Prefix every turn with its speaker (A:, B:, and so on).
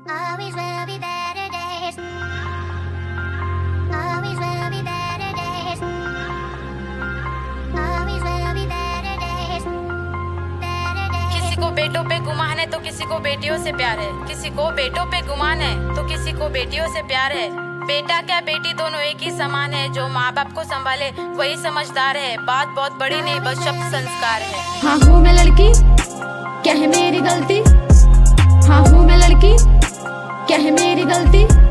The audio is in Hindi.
A: Always will be better days. Always will be better days. Always will be better days. Better days.
B: किसी को बेटों पे गुमान है तो किसी को बेटियों से प्यार है, किसी को बेटों पे गुमान है तो किसी को बेटियों से प्यार है। बेटा क्या बेटी दोनों एक ही समान है, जो माँ बाप को संभाले वही समझदार है। बात बहुत बड़ी नहीं, बस शब्द संस्कार है।
C: हाँ हूँ मैं लड़की, क्या है मेरी गलती? हाँ हूँ मैं लड़की, क्या है मेरी गलती?